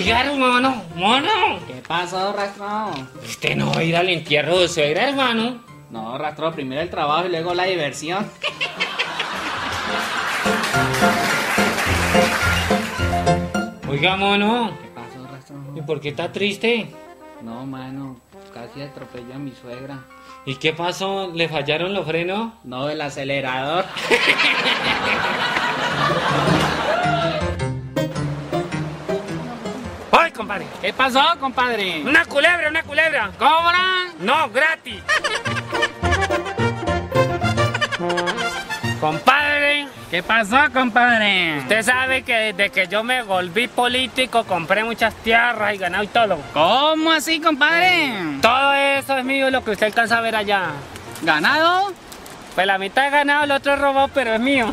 Oiga, hermano, mono. ¿Qué pasó, Rastro? Usted no va a ir al entierro de suegra, hermano. No, Rastro, primero el trabajo y luego la diversión. Oiga, mono. ¿Qué pasó, Rastro? ¿Y por qué está triste? No, mano, casi atropello a mi suegra. ¿Y qué pasó? ¿Le fallaron los frenos? No, el acelerador. ¡Ay, compadre! ¿Qué pasó, compadre? ¡Una culebra, una culebra! ¿Cobran? ¡No, gratis! Compadre, ¿Qué pasó, compadre? usted sabe que desde que yo me volví político compré muchas tierras y ganado y todo. ¿Cómo así, compadre? Todo eso es mío, lo que usted alcanza a ver allá. ¿Ganado? Pues la mitad es ganado, el otro es robado, pero es mío.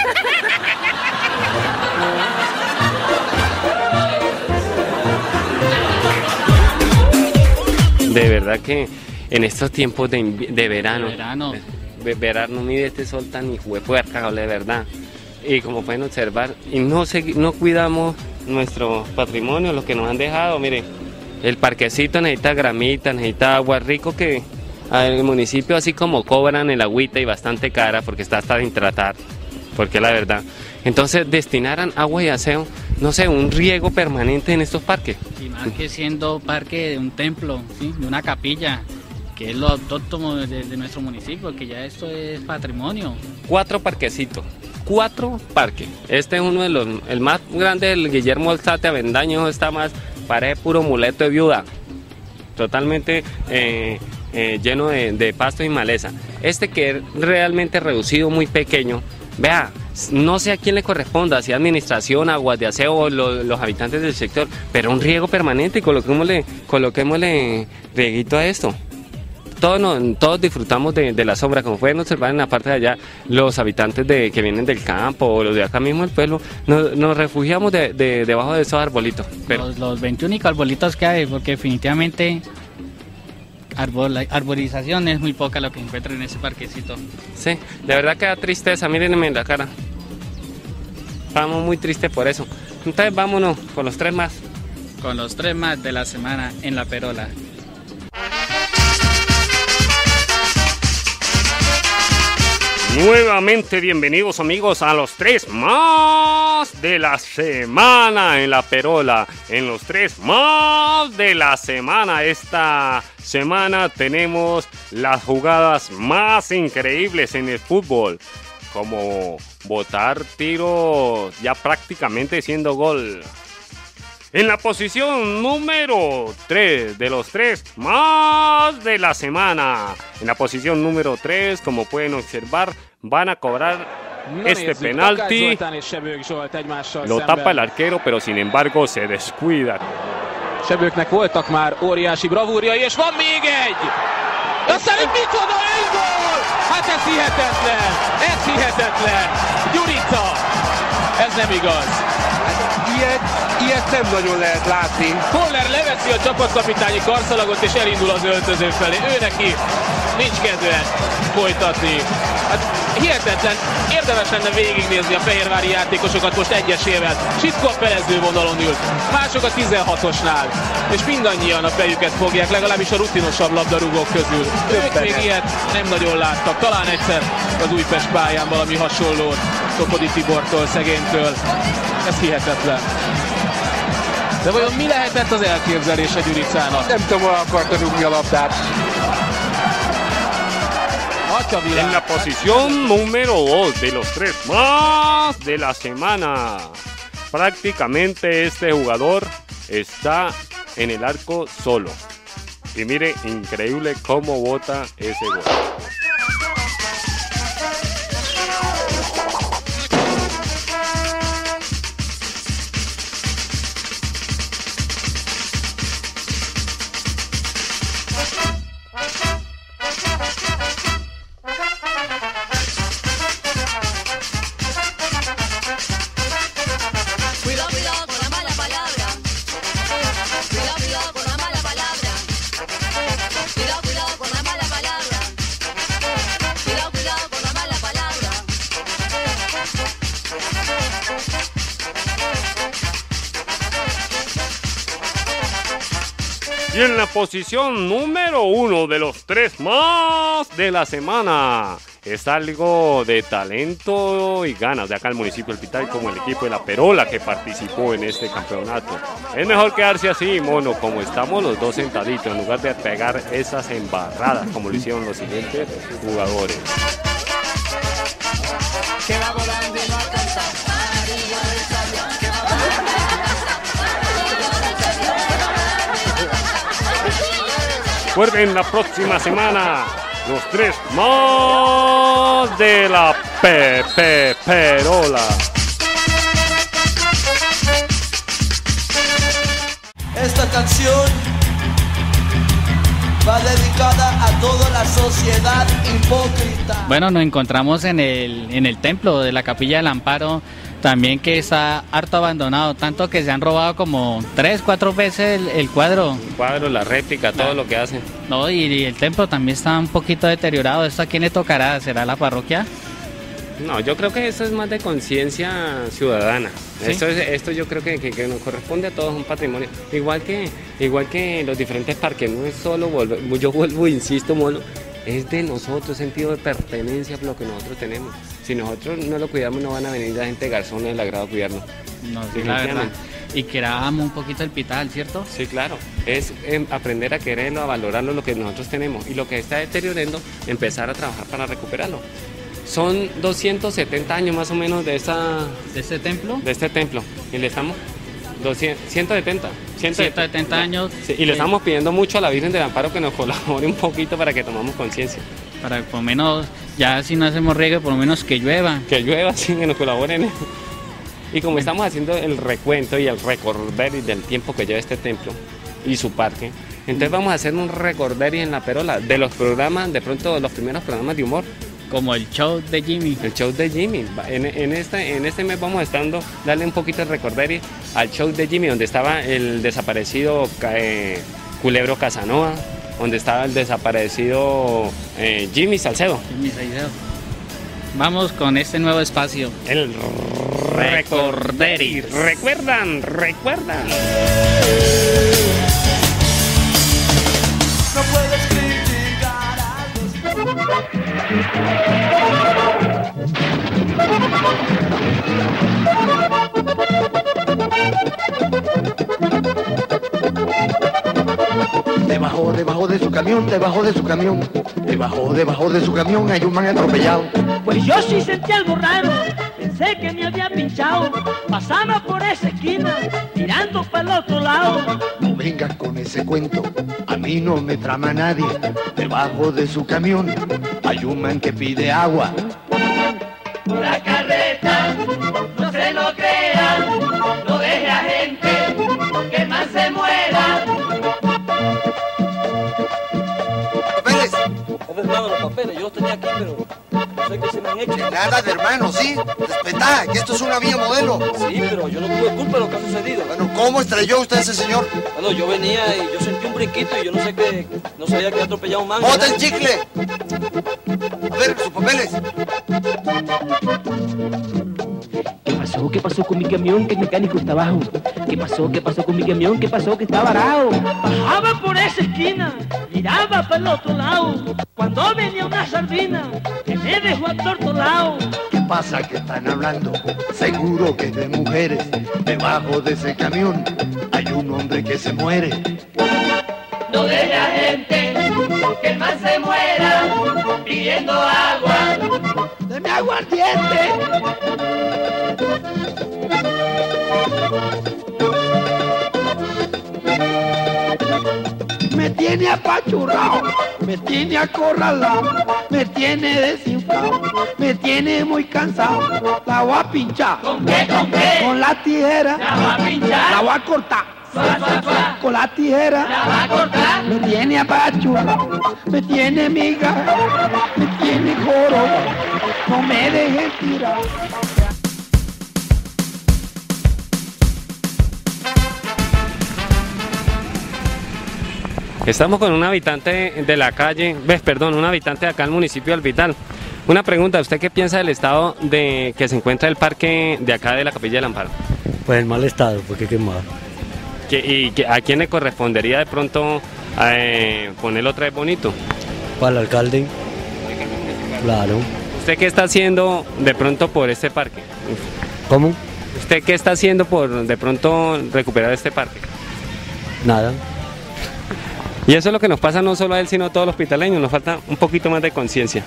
De verdad que en estos tiempos de verano, verano mide este sol tan hijuepuerca, de verdad. Y como pueden observar, y no cuidamos nuestro patrimonio, lo que nos han dejado. Mire, el parquecito necesita gramita, necesita agua, rico que el municipio, así como cobran el agüita y bastante cara porque está hasta sin tratar, porque es la verdad. Entonces destinaran agua y aseo, no sé, un riego permanente en estos parques. Y más que siendo parque de un templo, ¿sí? De una capilla, que es lo autóctono de nuestro municipio, que ya esto es patrimonio. 4 parquecitos, 4 parques. Este es uno de los, el más grande, el Guillermo Alzate Avendaño, está más, parece puro muleto de viuda, totalmente lleno de pasto y maleza. Este que es realmente reducido, muy pequeño, vea, no sé a quién le corresponda, si administración, aguas de aseo o los habitantes del sector, pero un riego permanente y coloquémosle rieguito a esto. Todos disfrutamos de la sombra, como pueden observar en la parte de allá, los habitantes que vienen del campo o los de acá mismo del pueblo, nos refugiamos debajo de esos arbolitos. Pero Los 21 arbolitos que hay, porque definitivamente arborización es muy poca lo que encuentran en ese parquecito. sí, de verdad que da tristeza, mírenme en la cara. Estamos muy tristes por eso. Entonces vámonos con los 3 más. Con los 3 más de la semana en La Perola. Nuevamente bienvenidos amigos a los 3 más de la semana en La Perola. En los 3 más de la semana, esta semana tenemos las jugadas más increíbles en el fútbol, como botar tiros ya prácticamente siendo gol. En la posición número 3 de los 3 más de la semana. En la posición número 3, como pueden observar, van a cobrar este penalti. Lo tapa el arquero, pero sin embargo se descuida. Sebőknek voltak már óriási bravúrjai, és van még egy! Aztán egy micsoda egy gól! Hát ez hihetetlen! Ez hihetetlen! Gyurica! Ez nem igaz! Ilyet nem nagyon lehet látni. Koller leveszi a csapatkapitányi karszalagot és elindul az öltöző felé. Ő neki nincs kedve folytatni. Hát hihetetlen, érdemes lenne végignézni a fehérvári játékosokat most egyesével. Sitkó a felező vonalon ült, mások a 16-osnál, és mindannyian a fejüket fogják, legalábbis a rutinosabb labdarúgók közül. Ők még ilyet nem nagyon láttak, talán egyszer az Újpest pályán valami hasonlót Topodi Tibortól, szegénytől. Ez hihetetlen. De vajon mi lehetett az elképzelése Gyuricának? Nem tudom, hol akarta rúgni a labdát. En la posición número 2 de los 3 más de la semana. Prácticamente este jugador está en el arco solo. Y mire, increíble cómo bota ese gol. Y en la posición número 1 de los 3 más de la semana es algo de talento y ganas de acá el municipio del Pital, como el equipo de La Perola que participó en este campeonato. Es mejor quedarse así, mono, como estamos los dos sentaditos, en lugar de pegar esas embarradas como lo hicieron los siguientes jugadores. Recuerden la próxima semana los 3 más de la Perola. Esta canción va dedicada a toda la sociedad hipócrita. Bueno, nos encontramos en el templo de la Capilla del Amparo, también que está harto abandonado, tanto que se han robado como 3, 4 veces el cuadro. El cuadro, la réplica, todo lo que hacen. No, y el templo también está un poquito deteriorado. ¿Esto a quién le tocará? ¿Será la parroquia? No, yo creo que eso es más de conciencia ciudadana. ¿Sí? Esto yo creo que nos corresponde a todos, un patrimonio. Igual que los diferentes parques, no es solo volver, yo vuelvo e insisto, mono, es de nosotros, sentido de pertenencia por lo que nosotros tenemos. Si nosotros no lo cuidamos, no van a venir la gente garzona del agrado a cuidarnos. No, sí, la verdad. Y queramos un poquito el Pital, ¿cierto? Sí, claro. Es aprender a quererlo, a valorarlo, lo que nosotros tenemos. Y lo que está deteriorando, empezar a trabajar para recuperarlo. Son 270 años más o menos de este templo. De este templo. Y le estamos 170 años. Sí, y le estamos pidiendo mucho a la Virgen del Amparo que nos colabore un poquito para que tomamos conciencia. Para por lo menos, ya si no hacemos riego, por lo menos que llueva. Que llueva, sí, que nos colaboren. Y como estamos haciendo el recuento y el recorderis del tiempo que lleva este templo y su parque, entonces vamos a hacer un recorderis en La Perola de los programas, de pronto los primeros programas de humor. Como el show de Jimmy. El show de Jimmy. En este mes vamos a darle un poquito de recorderis al show de Jimmy, donde estaba el desaparecido Culebro Casanova, donde estaba el desaparecido Jimmy Salcedo. Vamos con este nuevo espacio. El recorderis. Recuerdan. No puedes criticar a Debajo de su camión, debajo de su camión hay un man atropellado. Pues yo sí sentí algo raro, pensé que me había pinchado. Pasaba por esa esquina, mirando para el otro lado. No vengas con ese cuento, a mí no me trama nadie. Debajo de su camión hay un man que pide agua. La carreta, no se lo crean, no deje a gente que más se muera. ¡Papeles! hermano, los papeles, yo los tenía aquí, pero no sé qué se me han hecho. Nada de hermano, ¿sí? Respetá, que esto es una vía modelo. Sí, pero yo no tuve culpa de lo que ha sucedido. Bueno, ¿cómo estrelló usted a ese señor? Bueno, yo venía y yo sentí un brinquito y yo no sé qué, no sabía que había atropellado a un man. ¡Bota el chicle! A ver, sus papeles. ¿Qué pasó con mi camión? Que el mecánico está abajo. ¿Qué pasó con mi camión? ¿Qué pasó? Que está varado. Bajaba por esa esquina, miraba para el otro lado. Cuando venía una sardina, que me dejó atortolado. ¿Qué pasa que están hablando? Seguro que es de mujeres. Debajo de ese camión hay un hombre que se muere. No deje a gente que el man se muera pidiendo agua. ¡Deme aguardiente! Me tiene apachurrado, me tiene acorralado, me tiene desinflado, me tiene muy cansado. La voy a pinchar. ¿Con qué? ¿Con qué? Con la tijera. ¿La va a pinchar? La voy a cortar. Suá, suá, suá. Con la tijera. ¿La va a cortar? Me tiene apachurrado, me tiene miga, me tiene joro. No me dejes tirar. Estamos con un habitante de la calle, un habitante de acá del municipio del Vital. Una pregunta, ¿usted qué piensa del estado de que se encuentra el parque de acá de la Capilla del Amparo? Pues en mal estado, porque qué mal. ¿A quién le correspondería de pronto ponerlo otra vez bonito? Para el alcalde. Claro. ¿Usted qué está haciendo de pronto por este parque? ¿Cómo? ¿Usted qué está haciendo por de pronto recuperar este parque? Nada. Y eso es lo que nos pasa no solo a él, sino a todos los hospitaleños. Nos falta un poquito más de conciencia.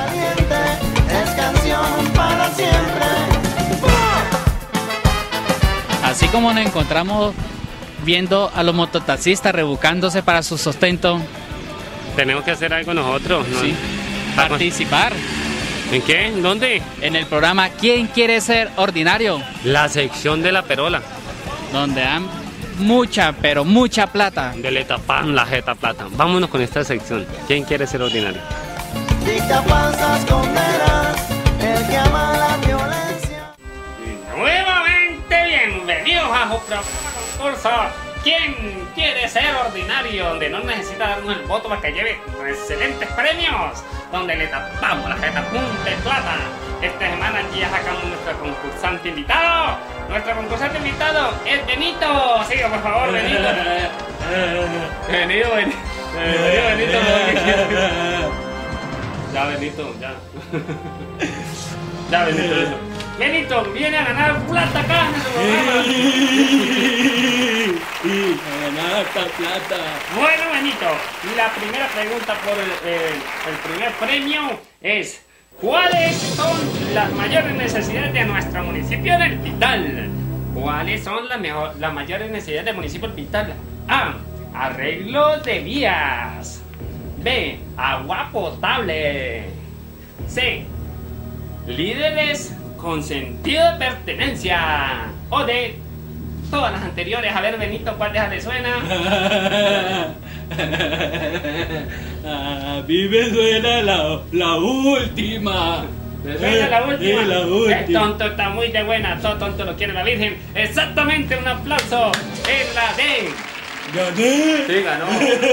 Así como nos encontramos viendo a los mototaxistas rebucándose para su sustento, Tenemos que hacer algo nosotros, ¿no? sí, participar ¿En qué? ¿En dónde? en el programa ¿Quién quiere ser ordinario?, La sección de la perola. donde dan mucha, pero mucha plata. De le tapan la jeta plata. Vámonos con esta sección. ¿Quién quiere ser ordinario? Dicta falsas condenas, el que ama la violencia. Nuevamente bienvenidos a su programa concurso ¿Quién quiere ser ordinario? Donde no necesita darnos el voto para que lleve excelentes premios, donde le tapamos la jeta punta de plata. Esta semana ya sacamos nuestro concursante invitado. Nuestro concursante invitado es Benito. Siga, por favor, Benito. Benito. Ya, Benito, ya. Ya, Benito, eso. Benito viene a ganar plata acá en nuestro programa. A ganar esta plata. Bueno, Benito, la primera pregunta por el primer premio es: ¿cuáles son las mayores necesidades de nuestro municipio del Pital? ¿Cuáles son las mayores necesidades del municipio del Pital? A. Arreglos de vías. B. Agua potable. C. Líderes con sentido de pertenencia. O D. Todas las anteriores. A ver, Benito, ¿cuál de esas le suena? A mí me suena la última. ¿Le suena la última? Sí, la última. El tonto está muy de buena. Todo tonto lo quiere la Virgen. Exactamente, un aplauso. Es la D. ¿Gané? Sí, ganó.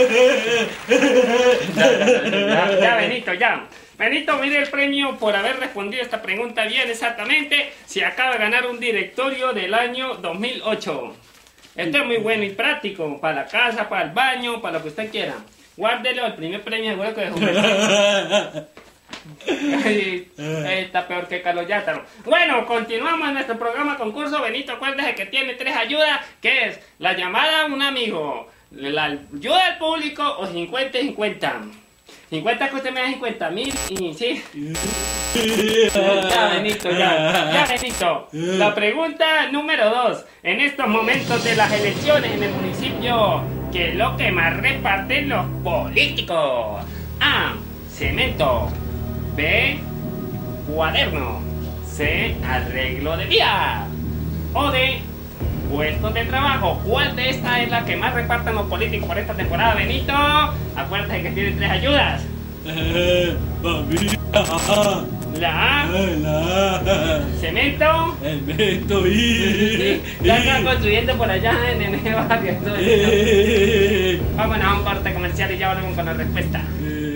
Ya, Benito, ya. Benito, mire el premio por haber respondido esta pregunta bien exactamente. Se acaba de ganar un directorio del año 2008. Esto es muy bueno y práctico. Para la casa, para el baño, para lo que usted quiera. Guárdelo, el primer premio seguro que dejó. Está peor que Carlos Yátaro. Bueno, continuamos en nuestro programa concurso. Benito, acuérdese que tiene 3 ayudas, que es la llamada a un amigo, la ayuda al público o 50 y 50. 50 que usted me da 50.000 y sí. Ya, Benito, ya, Benito. La pregunta número 2. En estos momentos de las elecciones en el municipio, ¿qué es lo que más reparten los políticos? A. Cemento. B. Cuaderno. C. Arreglo de vías. O D. Puestos de trabajo. ¿Cuál de estas es la que más reparten los políticos por esta temporada, Benito? Acuérdate que tiene 3 ayudas. La A. Cemento. Cemento y... Ya están construyendo por allá en el barrio. Vámonos a un corte comercial y ya volvemos con la respuesta.